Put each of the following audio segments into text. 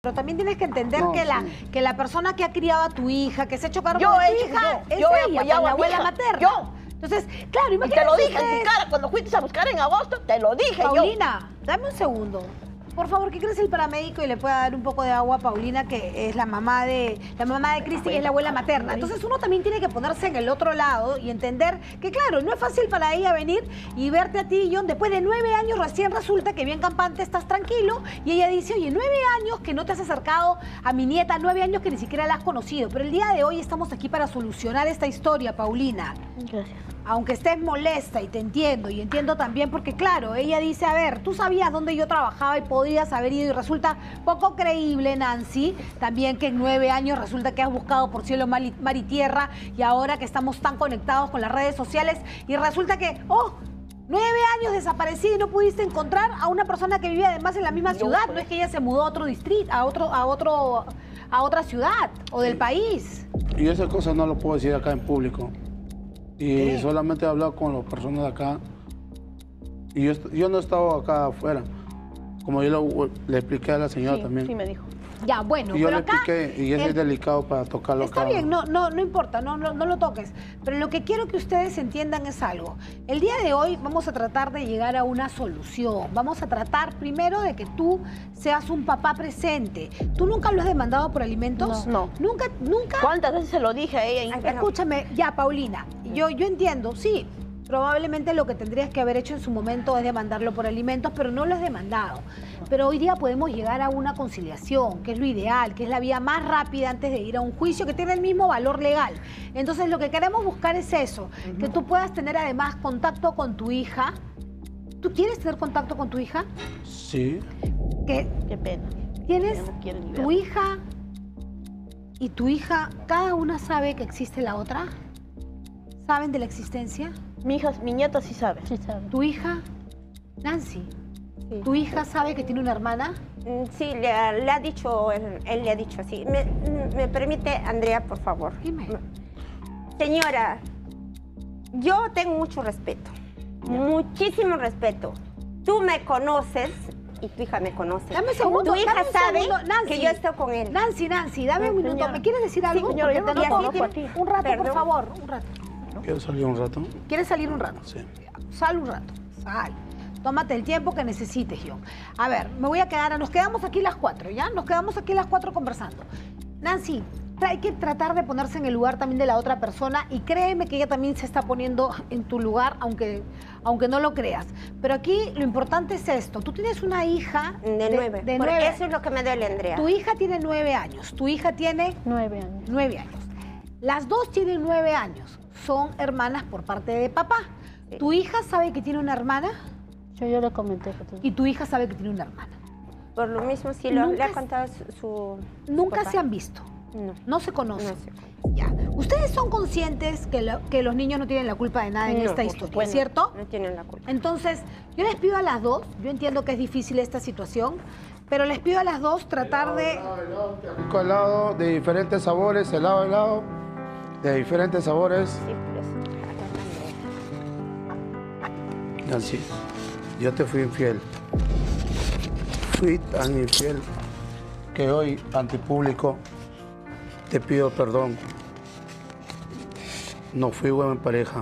Pero también tienes que entender que la persona que ha criado a tu hija, que se ha hecho cargo Yo de he tu hecho, hija, es yo he ella, apoyado la a mi abuela hija. materna. Yo. Entonces, claro, Y imagínate. te lo dije en ustedes... tu cara cuando fuiste a buscar en agosto, te lo dije Paulina, dame un segundo. Por favor, que crees el paramédico y le pueda dar un poco de agua a Paulina, que es la mamá de Cristi, que es la abuela materna. Entonces uno también tiene que ponerse en el otro lado y entender que, claro, no es fácil para ella venir y verte a ti, John, después de 9 años recién resulta que bien campante estás tranquilo y ella dice, oye, 9 años que no te has acercado a mi nieta, 9 años que ni siquiera la has conocido. Pero el día de hoy estamos aquí para solucionar esta historia, Paulina. Gracias. Aunque estés molesta y te entiendo, y entiendo también porque, claro, ella dice, a ver, tú sabías dónde yo trabajaba y podrías haber ido, y resulta poco creíble, Nancy, también que en 9 años resulta que has buscado por cielo, mar y tierra, y ahora que estamos tan conectados con las redes sociales, y resulta que, 9 años desaparecida y no pudiste encontrar a una persona que vivía además en la misma ciudad, no es que ella se mudó a otro distrito, a otra ciudad o del país. Y esa cosa no lo puedo decir acá en público. Y solamente he hablado con las personas de acá. Y yo no he estado acá afuera. Como yo le expliqué a la señora también. Sí, me dijo. Ya, bueno, Y yo pero le expliqué, y es delicado para tocarlo Está acá. bien, no importa, no lo toques. Pero lo que quiero que ustedes entiendan es algo. El día de hoy vamos a tratar de llegar a una solución. Vamos a tratar primero de que tú seas un papá presente. ¿Tú nunca lo has demandado por alimentos? No. ¿Nunca? ¿Cuántas veces se lo dije a ella? Escúchame, ya, Paulina, yo entiendo, sí. Probablemente lo que tendrías que haber hecho en su momento es demandarlo por alimentos, pero no lo has demandado. Pero hoy día podemos llegar a una conciliación, que es lo ideal, que es la vía más rápida antes de ir a un juicio que tiene el mismo valor legal. Entonces lo que queremos buscar es eso, que tú puedas tener además contacto con tu hija. ¿Tú quieres tener contacto con tu hija? Sí. Qué pena. ¿Tienes No quiero ni tu ver. hija y tu hija, cada una sabe que existe la otra? ¿Saben de la existencia? Mi nieta sí sabe. Sí sabe. ¿Tu hija, Nancy? Sí. ¿Tu hija sabe que tiene una hermana? Sí, le ha dicho, él le ha dicho así. ¿Me permite, Andrea, por favor? Dime. Señora, yo tengo mucho respeto, muchísimo respeto. Tú me conoces y tu hija me conoce. Dame un segundo. Tu hija dame un sabe segundo, Nancy. que yo estoy con él. Nancy, dame un minuto. señora. ¿Me quieres decir algo? señora, yo Porque no te la noto conozco a ti. Un rato, por Perdón. favor, un rato. ¿Quiero salir un rato? ¿Quieres salir un rato? Sí. Sal un rato, sal. Tómate el tiempo que necesites, John. A ver, nos quedamos aquí las 4, ¿ya? Nos quedamos aquí las 4 conversando. Nancy, hay que tratar de ponerse en el lugar también de la otra persona y créeme que ella también se está poniendo en tu lugar, aunque no lo creas. Pero aquí lo importante es esto. Tú tienes una hija De 9. De Por 9. eso es lo que me duele, Andrea. Tu hija tiene 9 años. Tu hija tiene 9 años. 9 años. Las dos tienen 9 años. Son hermanas por parte de papá. Sí. ¿Tu hija sabe que tiene una hermana? Yo le comenté que Y tu hija sabe que tiene una hermana. Por lo mismo, sí, le Nunca ha contado su Nunca papá. se han visto. No. No se conocen. No se conocen. Ya. ¿Ustedes son conscientes que los niños no tienen la culpa de nada en No, esta por historia, supuesto, ¿cierto? No tienen la culpa. Entonces, yo les pido a las dos, yo entiendo que es difícil esta situación, pero les pido a las dos tratar de... Rico helado de diferentes sabores, helado de diferentes sabores. Sí, pues. Nancy, yo te fui infiel. Fui tan infiel que hoy, ante público, te pido perdón. No fui buena pareja.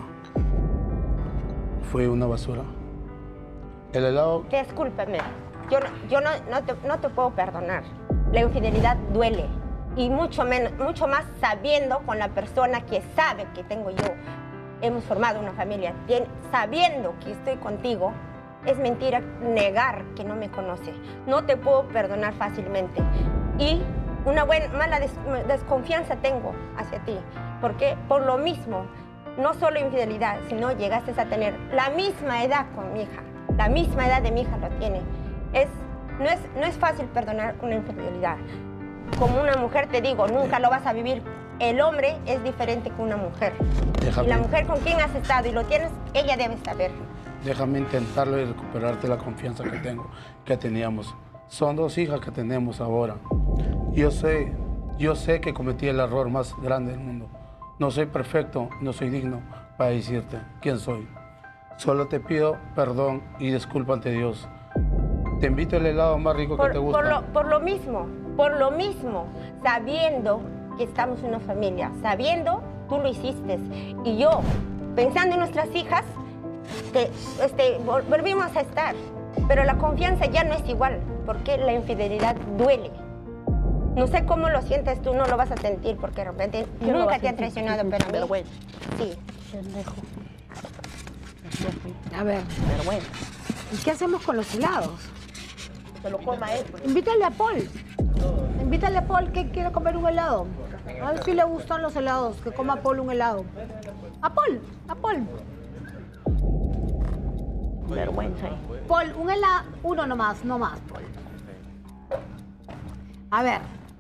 Fui una basura. El helado, Discúlpeme, yo no te puedo perdonar. La infidelidad duele. Y mucho más sabiendo con la persona que sabe que tengo yo. Hemos formado una familia. Sabiendo que estoy contigo, es mentira negar que no me conoce. No te puedo perdonar fácilmente. Y una mala desconfianza tengo hacia ti. Porque por lo mismo, no solo infidelidad, sino llegaste a tener la misma edad con mi hija. La misma edad de mi hija lo tiene. No es fácil perdonar una infidelidad. Como una mujer te digo, nunca lo vas a vivir. El hombre es diferente que una mujer. Déjame. Y la mujer con quien has estado y lo tienes, ella debe saber. déjame intentarlo y recuperarte la confianza que teníamos. Son 2 hijas que tenemos ahora. Yo sé que cometí el error más grande del mundo. No soy perfecto, no soy digno para decirte quién soy. Solo te pido perdón y disculpa ante Dios. Te invito al helado más rico que te gusta. Por lo mismo, Por lo mismo, sabiendo que estamos en una familia, sabiendo, tú lo hiciste. Y yo, pensando en nuestras hijas, volvimos a estar. Pero la confianza ya no es igual, porque la infidelidad duele. No sé cómo lo sientes tú, no lo vas a sentir, porque de repente nunca te han traicionado, pero a mí, vergüenza. sí. Pendejo. A ver, Vergüenza. ¿y qué hacemos con los helados? Se lo coma él. Pues. Invítale a Paul. Invítale a Paul que quiere comer un helado. A ver si le gustan los helados, que coma Paul un helado. A Paul, a Paul. Vergüenza. Paul, un helado, uno nomás, no más, Paul. A ver,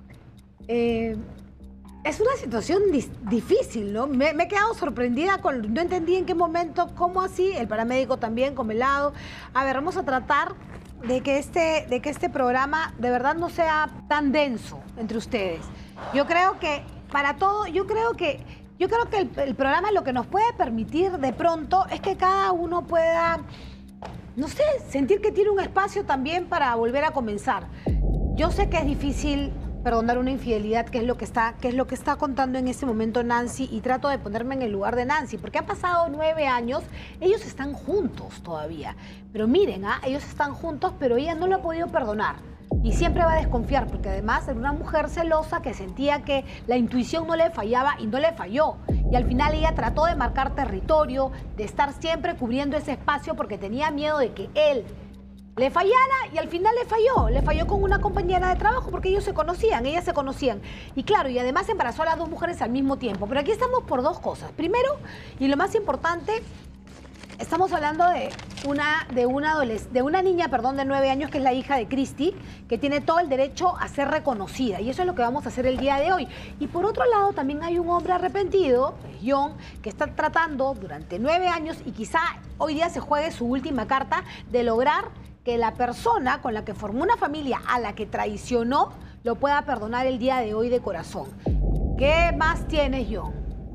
es una situación difícil, ¿no? Me he quedado sorprendida, no entendí en qué momento, cómo así, el paramédico también con helado. A ver, vamos a tratar de que este programa de verdad no sea tan denso entre ustedes. Yo creo que para todo, yo creo que el programa lo que nos puede permitir de pronto es que cada uno pueda, no sé, sentir que tiene un espacio también para volver a comenzar. Yo sé que es difícil perdonar una infidelidad, que es lo que está contando en este momento Nancy, y trato de ponerme en el lugar de Nancy, porque han pasado 9 años, ellos están juntos todavía. Pero miren, ellos están juntos, pero ella no lo ha podido perdonar. Y siempre va a desconfiar, porque además era una mujer celosa que sentía que la intuición no le fallaba y no le falló. Y al final ella trató de marcar territorio, de estar siempre cubriendo ese espacio porque tenía miedo de que él le fallara, y al final le falló con una compañera de trabajo porque ellas se conocían. Y claro, y además embarazó a las 2 mujeres al mismo tiempo. Pero aquí estamos por 2 cosas. Primero, y lo más importante, estamos hablando de una niña de 9 años, que es la hija de Cristi, que tiene todo el derecho a ser reconocida. Y eso es lo que vamos a hacer el día de hoy. Y por otro lado, también hay un hombre arrepentido, John, que está tratando durante 9 años, y quizá hoy día se juegue su última carta, de lograr que la persona con la que formó una familia, a la que traicionó, lo pueda perdonar el día de hoy de corazón. ¿Qué más tienes, John?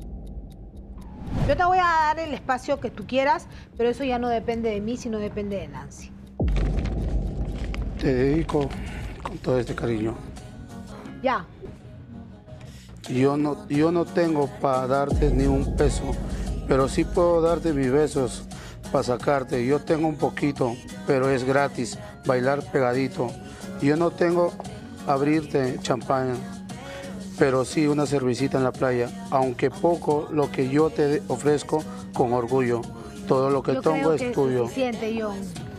Yo te voy a dar el espacio que tú quieras, pero eso ya no depende de mí, sino depende de Nancy. Te dedico con todo este cariño. Ya. Yo no tengo para darte ni un peso, pero sí puedo darte mis besos para sacarte. Yo tengo un poquito, pero es gratis, bailar pegadito. Yo no tengo abrirte champaña, pero sí una cervecita en la playa, aunque poco lo que yo te ofrezco con orgullo. Todo lo que tengo es tuyo. Suficiente, John.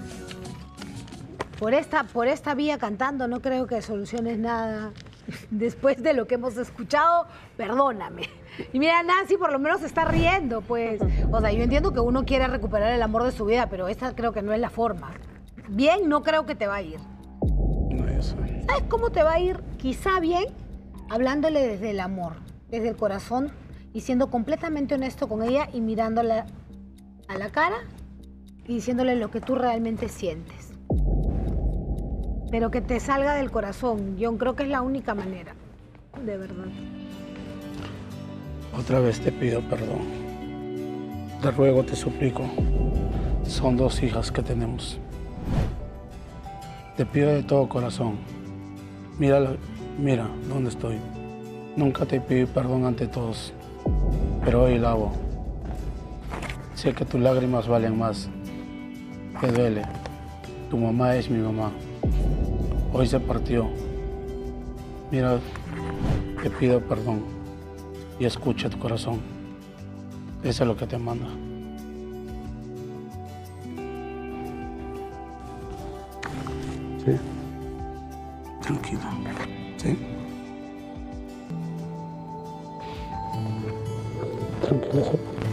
Por esta vía cantando no creo que soluciones nada. Después de lo que hemos escuchado, perdóname. Y mira, Nancy por lo menos se está riendo, pues. O sea, yo entiendo que uno quiere recuperar el amor de su vida, pero esta creo que no es la forma. Bien, no creo que te va a ir. No, yo sé. ¿Sabes cómo te va a ir? Quizá bien, hablándole desde el amor, desde el corazón, y siendo completamente honesto con ella y mirándola a la cara y diciéndole lo que tú realmente sientes. Pero que te salga del corazón, John, creo que es la única manera, de verdad. Otra vez te pido perdón. Te ruego, te suplico. Son 2 hijas que tenemos. Te pido de todo corazón. Mira dónde estoy. Nunca te pedí perdón ante todos, pero hoy lo hago. Sé que tus lágrimas valen más. Te duele. Tu mamá es mi mamá. Hoy se partió. Mira, te pido perdón y escucha tu corazón. Eso es lo que te manda. ¿Sí? Tranquilo. ¿Sí? Tranquilo.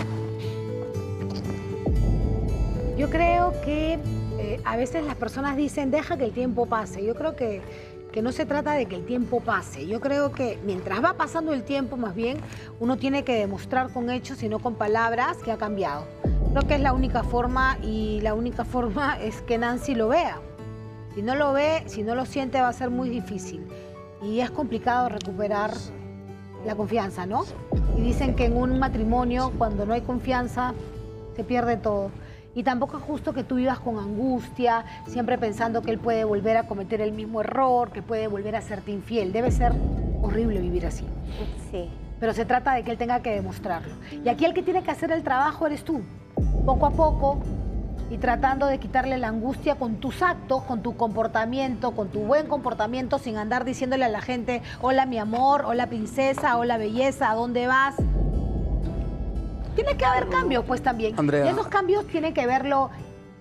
Yo creo que a veces las personas dicen, deja que el tiempo pase. Yo creo que no se trata de que el tiempo pase. Yo creo que mientras va pasando el tiempo, más bien, uno tiene que demostrar con hechos y no con palabras que ha cambiado. Creo que es la única forma, y la única forma es que Nancy lo vea. Si no lo ve, si no lo siente, va a ser muy difícil. Y es complicado recuperar la confianza, ¿no? Y dicen que en un matrimonio, cuando no hay confianza, se pierde todo. Y tampoco es justo que tú vivas con angustia, siempre pensando que él puede volver a cometer el mismo error, que puede volver a serte infiel. Debe ser horrible vivir así. Sí. Pero se trata de que él tenga que demostrarlo. Y aquí el que tiene que hacer el trabajo eres tú. Poco a poco, y tratando de quitarle la angustia con tus actos, con tu comportamiento, con tu buen comportamiento, sin andar diciéndole a la gente, hola mi amor, hola princesa, hola belleza, ¿a dónde vas? Tiene que haber cambios, pues también. Andrea. Y esos cambios tiene que verlo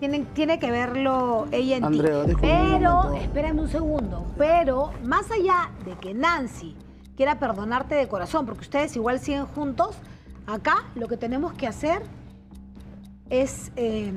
ella en Andrea, ti. déjame un Pero, momento. espérame un segundo, pero más allá de que Nancy quiera perdonarte de corazón, porque ustedes igual siguen juntos, acá lo que tenemos que hacer es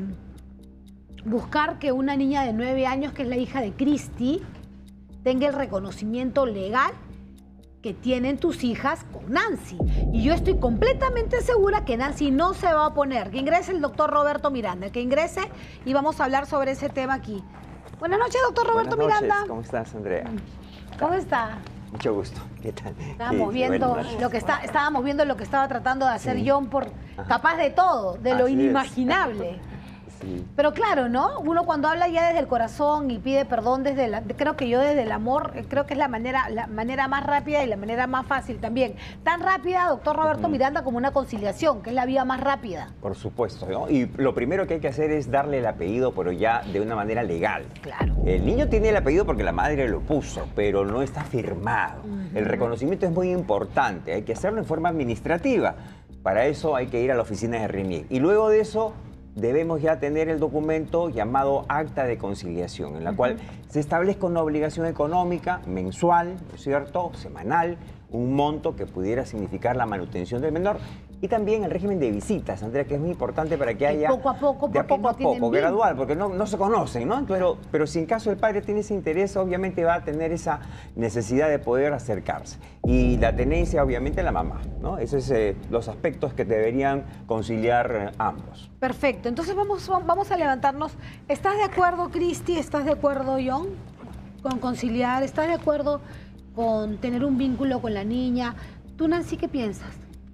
buscar que una niña de 9 años, que es la hija de Cristi, tenga el reconocimiento legal que tienen tus hijas con Nancy. Y yo estoy completamente segura que Nancy no se va a oponer. Que ingrese el doctor Roberto Miranda, que ingrese y vamos a hablar sobre ese tema aquí. Buenas noches, doctor Roberto Buenas noches. Miranda. ¿Cómo estás, Andrea? ¿Cómo está? Mucho gusto. ¿Qué tal? Estábamos Sí, viendo bueno, estábamos viendo lo que estaba tratando de hacer Sí. John, capaz de todo, de lo Así es. inimaginable. Sí. Pero claro, ¿no? Uno cuando habla ya desde el corazón y pide perdón creo que yo desde el amor, creo que es la manera más rápida y la manera más fácil también. Tan rápida, doctor Roberto Miranda, como una conciliación, que es la vía más rápida. Por supuesto, ¿no? Y lo primero que hay que hacer es darle el apellido, pero ya de una manera legal. Claro. El niño tiene el apellido porque la madre lo puso, pero no está firmado. El reconocimiento es muy importante, hay que hacerlo en forma administrativa. Para eso hay que ir a la oficina de RENIEC. Y luego de eso debemos ya tener el documento llamado acta de conciliación, en la cual se establezca una obligación económica mensual, ¿no es cierto?, semanal, un monto que pudiera significar la manutención del menor, y también el régimen de visitas, Andrea, que es muy importante para que haya... poco a poco, de a porque poco no a tienen poco, vínculo. gradual, porque no se conocen, ¿no? Pero si en caso el padre tiene ese interés, obviamente va a tener esa necesidad de poder acercarse. Y la tenencia, obviamente, la mamá, ¿no? Esos son los aspectos que deberían conciliar ambos. Perfecto, entonces vamos a levantarnos. ¿Estás de acuerdo, Cristi? ¿Estás de acuerdo, John? Con conciliar, ¿estás de acuerdo con tener un vínculo con la niña? ¿Tú, Nancy, qué piensas?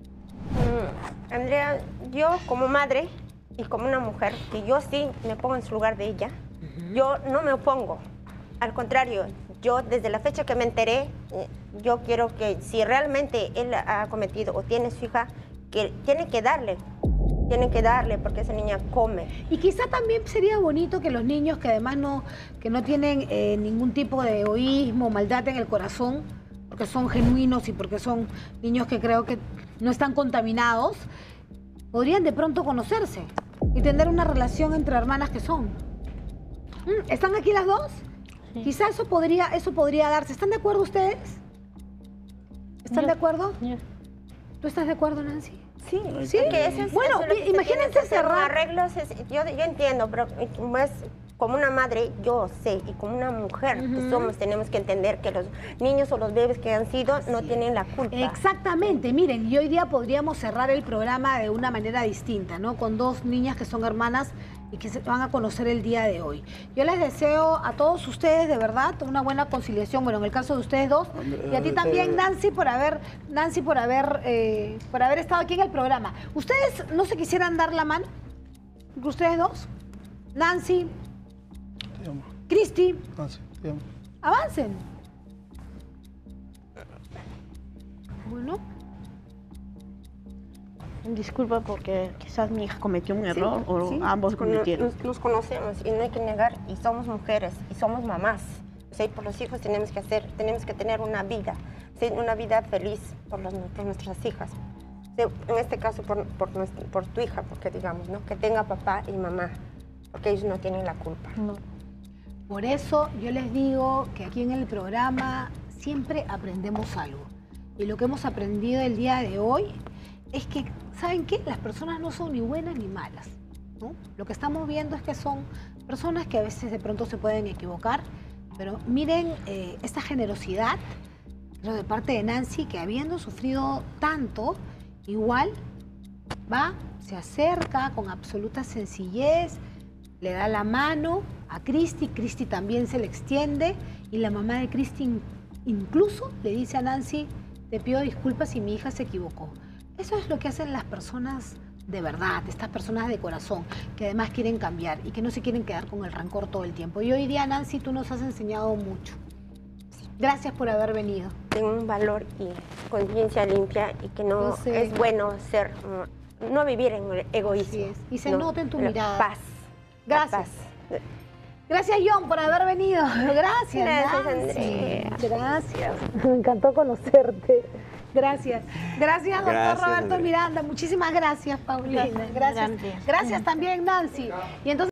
Andrea, yo como madre y como una mujer, que yo sí me pongo en su lugar de ella, yo no me opongo. Al contrario, yo desde la fecha que me enteré, yo quiero que si realmente él ha cometido o tiene su hija, que tiene que darle, porque esa niña come. Y quizá también sería bonito que los niños que además no tienen ningún tipo de egoísmo, maldad en el corazón, porque son genuinos y porque son niños que creo que no están contaminados, podrían de pronto conocerse y tener una relación entre hermanas que son. ¿Están aquí las dos? Sí. Quizá eso podría darse. ¿Están de acuerdo ustedes? ¿Están Yo- de acuerdo? yo- ¿Tú estás de acuerdo, Nancy? Sí, Sí. porque eso es, Bueno, eso es lo que se imagínense tiene que hacer, cerrar- arreglos, yo entiendo, pero más como una madre, yo sé, y como una mujer que somos, tenemos que entender que los niños o los bebés que han sido no tienen la culpa. Exactamente, miren, y hoy día podríamos cerrar el programa de una manera distinta, ¿no? Con dos niñas que son hermanas y que se van a conocer el día de hoy. Yo les deseo a todos ustedes, de verdad, una buena conciliación, bueno, en el caso de ustedes dos, y a ti también, Nancy, por haber estado aquí en el programa. ¿Ustedes no se quisieran dar la mano? ¿Ustedes dos? Nancy, Te amo. Cristi, Nancy, te amo. avancen. Bueno. Disculpa porque quizás mi hija cometió un error o Sí, ambos cometieron. Nos conocemos y no hay que negar, y somos mujeres y somos mamás. O sea, y por los hijos tenemos que tener una vida, ¿sí? Una vida feliz por nuestras hijas. Sí, en este caso por tu hija, porque digamos, ¿no? Que tenga papá y mamá, porque ellos no tienen la culpa. No. Por eso yo les digo que aquí en el programa siempre aprendemos algo. Y lo que hemos aprendido el día de hoy es que, ¿saben qué? Las personas no son ni buenas ni malas, ¿no? Lo que estamos viendo es que son personas que a veces de pronto se pueden equivocar, pero miren esta generosidad, pero de parte de Nancy, que habiendo sufrido tanto, igual va, se acerca con absoluta sencillez, le da la mano a Cristi, Cristi también se le extiende y la mamá de Cristi incluso le dice a Nancy, te pido disculpas si mi hija se equivocó. Eso es lo que hacen las personas de verdad, estas personas de corazón, que además quieren cambiar y que no se quieren quedar con el rencor todo el tiempo. Y hoy día, Nancy, tú nos has enseñado mucho. Gracias por haber venido. Tengo un valor y conciencia limpia y que no Yo sé. es bueno ser, no vivir en egoísmo. Así es. Y se No, nota en tu la mirada. Paz. la Gracias. paz. Gracias, John, por haber venido. Gracias, Gracias, Nancy. Andrea. Gracias. Me encantó conocerte. Gracias. Gracias, doctor Gracias, Roberto Andrea. Miranda. Muchísimas gracias, Paulina. Gracias. Andrea. Gracias también, Nancy. Y entonces